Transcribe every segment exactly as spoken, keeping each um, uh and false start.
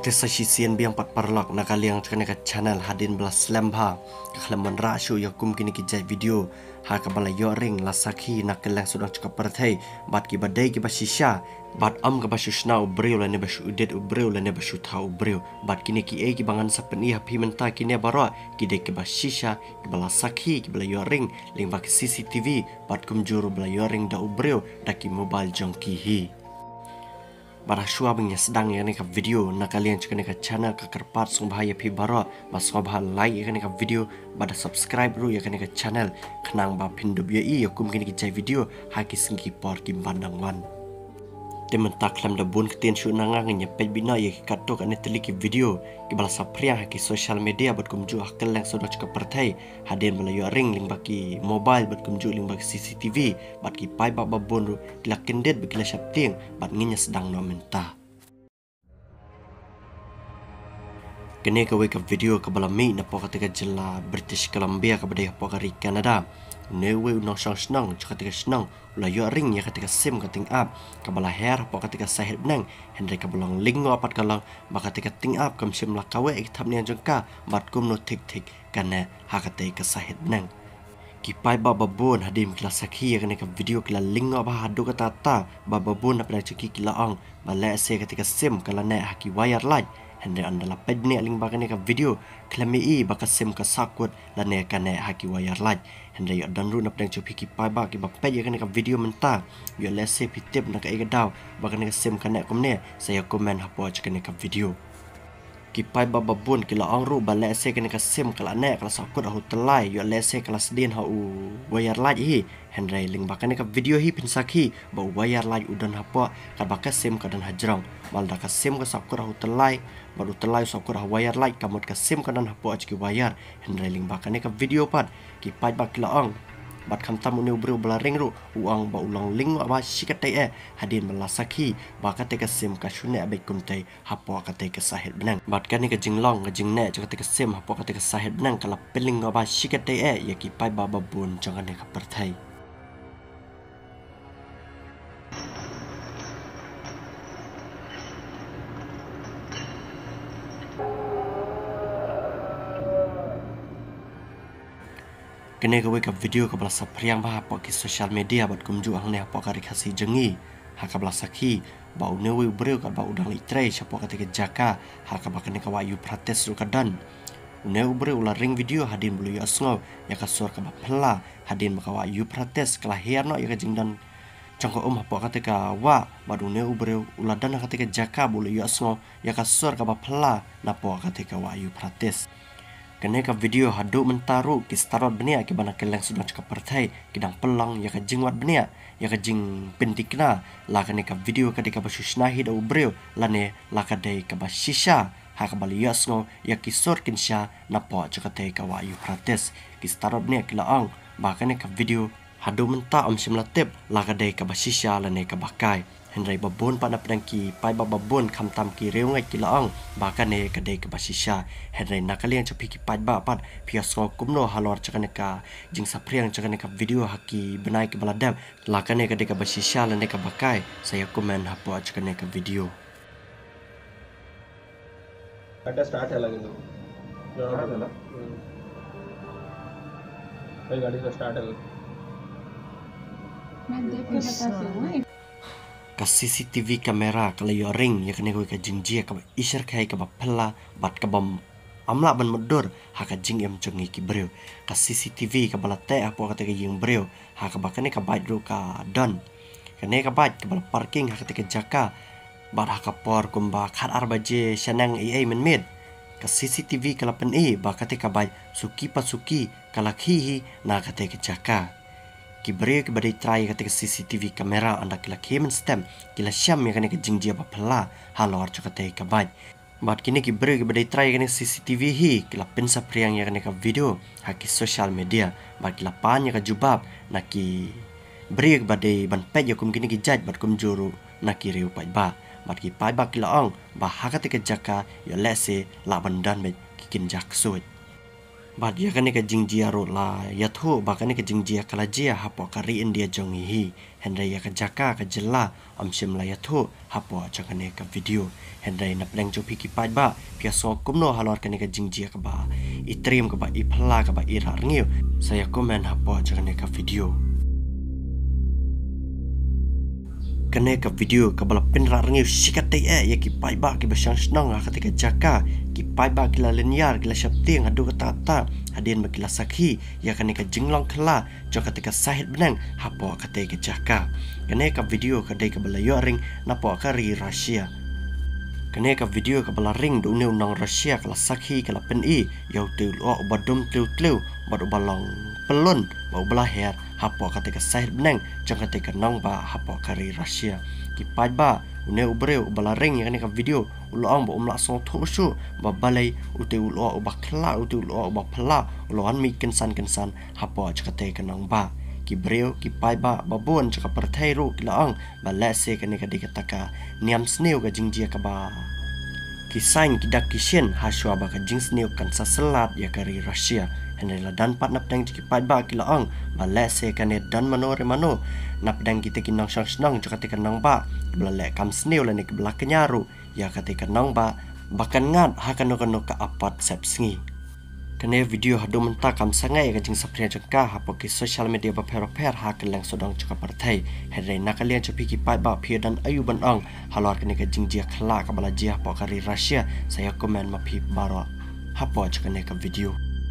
Tesa sisian biang pat parlok nakaliang cakane ka channel hadin belas lembha kaklaman rasyo yakum kini ki jai video ha ka bala yoring lasaki nakalang sudang cakap perthai bat ki badai ki basisha bat am ka basushna ubreu la ne basu udet ubreu la ne basu tha ubreu bat kini ki e ki bangan sapeni hapi menta kini baro ki de ki basisha ki bala sakhi ki bala yoring ling bak C C T V bat kum juru bala yoring da ubreu da ki mobile jongki hi bara shua bingnya sedang ya ka video na kalian cakane ka channel ka kerpat sung bahaya pi baro mas bah like ya ka video bada subscribe ru ya ka channel kenang ba pindu ya i yakum kini ki jai video haki singki por ki bandang wan temen taklam da bun ketien shu nanga ngnya pej bina ya ki kato ka ne teliki video ki bala sapria haki social media bat kumju hakkel lang so cakap pertai haden bala yo ring ling baki mobile bat kumju ling baki C C T V bat ki pai ba babon ru kila kendet bagi la syapting bat nginya sedang no menta kene ka wake up video ka bala mi na po katika jela British Columbia ka badai po ka ri Canada newe unang sang senang katika senang ula yo ring ya katika sim kating up ka bala hair po katika sahid nang Henry ka balong lingo apat kalang ba katika ting up kam sim la kawe ik thamni jengka bat kum no tik tik kana ha katika sahid nang kipai baba bon hadim kila sakhi ya kana video kila lingo ba hadu kata ta baba bon na ceki kila ang bala se katika sim kala na haki wire light Henry andala pedne ling ba kana video klami i ba ka sim ka sakut la ne kana haki wire light Henry yo dan ru na pedang chopi ki pai ba ki ba pej ya kana video menta yo lese pitip na ka ega daw ba kana sim kana komne saya komen hapo kana video kipai baba bun kila angru ba lese kana sim kala ne kala sakut hu telai yo lese kala sedin ha u wire light hi Henry ling ba kana video hi pinsaki ba wire light udan hapo ka ba ka sim ka dan hajrang mal da ka sim ka sakut hu telai baru telai sakut hu wire light kamot ka sim ka dan hapo achki wire Henry ling ba kana video pat kipai ba kila ang bat kam tamu ne ubru bala ring ru uang ba ulang ling ba shikatai e hadin bala sakhi ba ka te ka sim ka shune abe kumtai hapo ka te ka sahid benang bat ka ni ka jinglong ka jingne ka te ka sim hapo ka te ka sahid benang kala peling ba shikatai e ya ki pai ba babun jangan ne ka perthai kene ka wake up video ka bala sapriang ba po ki social media bat kumju ang ne po ka rikasi jengi ha ka bala sakhi ba une we breu ka ba udang litre chapo ka te jaka ha ka ba kene ka wa yu prates ru ka dan une breu la ring video hadin bulu ya sngo ya ka sor ka ba phla hadin ka wa yu prates kala herno ya ka jingdan changko um hapo ka te ka wa ba une breu ula dan ka te jaka bulu ya sngo ya ka sor ka ba phla na po ka te ka wa yu prates kene ka video hadu mentaru ki starot benia ki bana keleng sudah cakap pertai kidang pelang ya ka jingwat benia ya ka jing pentikna la kene ka video ka deka basushna hi da ubreu lane la ka dei ka basisha ha ka bali yasngo ya ki sor kinsha na po cakate ka wa yu prates ki starot benia ki laang ba kene ka video hadu menta om simlatep la ka dei ka basisha lane ka bakai Henry babon pa na pedangki pai babon kam tam ki reungai ki laang bahkan ne kadai ke basisha Henry nakalian chopi ki pai ba pat piasco kumno halor chakane ka jing sapriang chakane ka video haki benai ki baladam lakane kadai ke basisha lane ka bakai saya komen hapo chakane ka video ada start है लगे तो स्टार्ट है ना भाई गाड़ी का स्टार्ट है मैं देख के बताती हूं ka C C T V kamera kala yo ring ya kene ka jingjia ka isar kai ka phla bat ka bam amla ban modur ha ka jing em chungi ki breu ka C C T V ka bala te apo ka te ying breu ha ka bakane ka bait ru ka don kene ka bait ka bala parking ha ka te jaka bat ha ka por kumba khat arbaje shanang ai men med ka C C T V kala pen e ba ka te ka bait suki pasuki kala khi na ka te jaka ki breu ki badai try ka te C C T V kamera anda kila kemen stem kila syam ya kane ka jingjia ba phla halor ka te ka bait bat kini ki breu ki badai try kane C C T V hi kila pensa priang ya kane ka video haki social media bat kila pan ya ka jubab na ki breu ki badai ban pej ya kum kini ki jaj bat kum juru na ki reu pai ba bat ki pai ba kila ang ba ha ka te ka jaka ya lese la bandan be ki kin jak suit Bad ya kan ka jingjia ro la ya thu ba kan ka jingjia kala jia hapo kari India jongi hi hendai ya ka jaka ka jela amsim la ya thu hapo chakane ka video hendai na pleng jo piki pai ba pia so kumno halor kan ka jingjia ka ba itrim ka ba iphala ka ba ira ngiu saya komen hapo chakane ka video kene ka video ka bala penra ngiu sikate e ya ki pai ba ki ba sang snang ka ketika jaka ki pai ba kila linear kila syapti ngadu ka tata hadin ba kila sakhi ya kene ka jinglong khala jo ketika sahid benang hapo ketika jaka kene ka video ka dei ka bala yo ring napo ka ri Rusia kene ka video ka bala ring do ne unang Rusia kala sakhi kala pen i yo tu lo badum tu tu bad balong pelun ba bala her hapo ketika sahid benang jo ketika nong ba hapo ka ri Rusia ki pai ba une ubre bala ring ya kene ka video ulo ang ba umla song thosu ba balai ute ulo ba khla ute ulo ba phla ulo an mi kensan kensan hapo chakate kanang ba ki breu ki pai ba babon chaka parthai ro ki laang ba la se kane ka dikataka niam sneu ga jingjia ka ba ki sign ki dak ki shen ha shwa ba ka jing sneu kan sa salat ya kari Rusia henela dan pat nap dang ki pai ba ki laang ba la se kane dan mano re mano nap dang ki te ki nang sang snang chakate kanang ba bla le kam sneu la ne ki bla kenyaru ya ketika nang ba bahkan ngat hakano kano ka apat sepsngi kene video hadu menta kam sangai ka jing sapria jengka hapo ki social media ba pero per ha kelang sodang chuka partai hedai nakalian chopi ki pai ba phi dan ayuban ang halor kene ka jing jia khla ka bala jia po kari Rusia saya komen ma phi baro hapo chakane ka video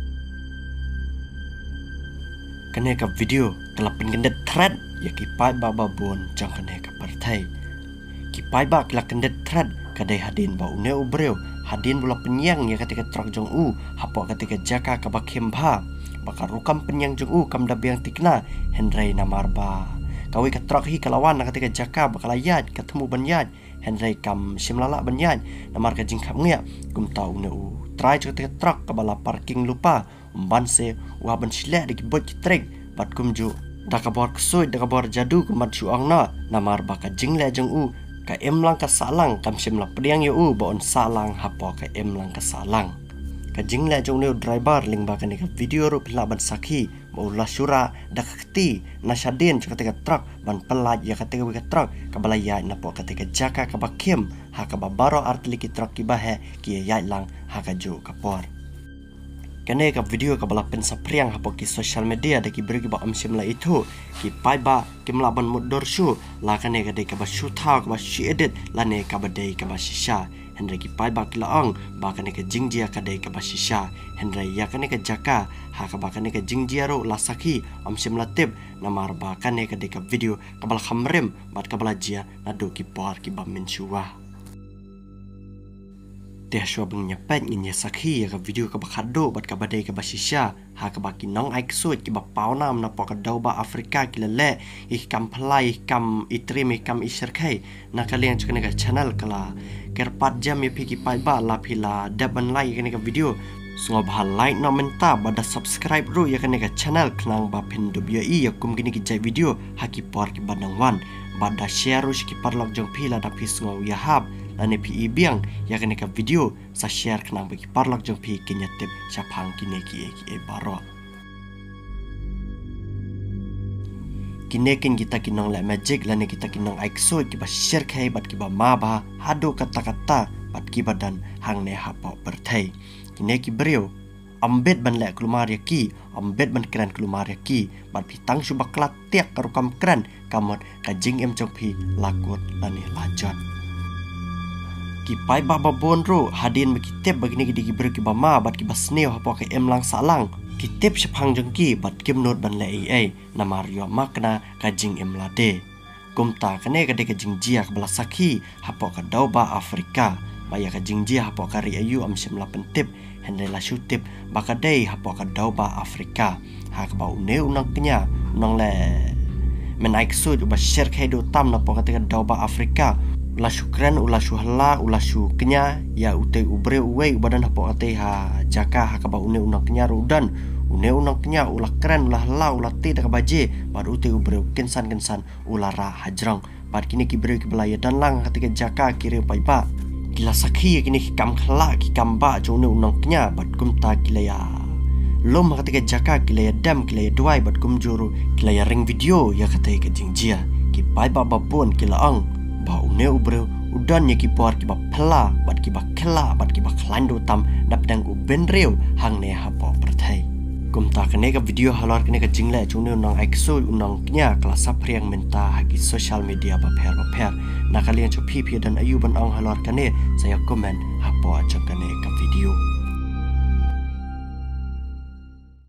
kene ka video telah pengendet thread ya ki pai ba ba bon jang kene ka partai ki pai ba kila kendet thread kadai hadin ba une ubreu hadin bula penyang ya ketika truk jong u hapo ketika jaka ka bakem bha bakar rukam penyang jong u kam dabiang tikna hendrai namar ba kawi ka truk hi kalawan ketika jaka bakal ayat ketemu banyat hendrai kam simlala banyat namar ka jingkhap ngia kum tau une u try ketika truk ka bala parking lupa umban se wa ban sile di bot trek bat kum ju dakabor ksoi dakabor jadu kumat suang na namar ba ka jingle jong u ka emlang ka salang kam simla pediang yo u bon salang hapo ka emlang ka salang ka jingle jong ne driver ling ba ka ni ka video ru pila ban sakhi mo la syura dakti na shadin ketika truk ban pelaj ya ketika ka truk ka balaya na po ketika jaka ka bakem ha ka babaro artli ki truk ki bahe ki ya lang ha ka ju ka por kene ka video ka bala pen sapriang hapo ki social media da ki beri ba amsim la itu ki pai ba ki mlaban mudor shu la kane ka de ka ba shu tha ka ba shi edit la ne ka ba de ka ba shisha hendra ki pai ba ki laang ba kane ka jingjia ka de ka ba shisha hendra ya kane ka jaka ha ka ba kane ka jingjia ro la sakhi amsim la tip namar ba kane ka de ka video ka bala khamrem bat ka bala jia na do ki par ki ba min shuwa teh shwa bengnya pet nginya sakhi ya ka video ka bakhado bat ka badai ka basisha ha ka baki nong ai ksut ki ba paunam na po ka dau ba Afrika ki lele ih kam phlai kam itrim kam isher khai na kalian chukne ka channel kala ker pat jam ya phi ki pai ba la phila daban like kene ka video sungo ba like na menta ba da subscribe ru ya kene ka channel knang ba pin w i ya kum gini ki jai video ha ki por ki badang wan ba da share ru ki parlok jong phila da phi sungo ya hab lane pi ibiang ya kene ka video sa share knang bagi parlak jong pi kinya tip syapang kine ki ki e baro kine kin kita kinong la magic lane kita kinong aikso ki ba share khai bat ki ba ma ba hado kata-kata bat ki badan hang ne hapo berthai kine ki brio ambet ban le kelumar ya ki ambet ban kran kelumar ya ki bat pi tang subak klat tiak karukam kran kamot ka jing em jong pi lakut lane lajat ki pai baba bonro hadin bekitep bagini gidi giber ki bama bat ki basneo hapo ka emlang salang kitep syapang jengki bat kim not ban le ai namar yo makna ka jing emlade kumta kane ka de ka jing jia ka bala sakhi hapo ka dauba Afrika baya ka jing jia hapo ka ri ayu am simla pentip henre la shutip baka dei hapo ka dauba Afrika ha ka ba une unang kenya unang le menaik sud ba share kaido tam na po ka te dauba Afrika ula syukran ula syuhla ula syu kenya ya ute ubre uwe badan hapo ate ha jaka ha ka ba une unang kenya rudan une unang kenya ula keren ula hla ula te da ka baje bad ute ubre kensan kensan ula ra hajrang bad kini ki bre ki belaya dan lang ketika jaka kire pai ba kila sakhi kini kam khla ki kam ba jone unang kenya bad kum ta kilaya lom ketika jaka kilaya dam kilaya duai bat kumjuru kilaya ring video ya kata ke jingjia ki pai ba babon kila ang ba une ubre udan ya ki por ki ba phla bat ki ba khla bat ki ba khlando tam dap dang u ben reu hang ne ha po prathai kum ta kene ka video halor kene ka jingle chung ne nang aikso unang knya kelas apriang menta hagi social media ba pher ba pher na kalian chu phi phi dan ayuban ang halor kene saya komen ha po achak kene ka video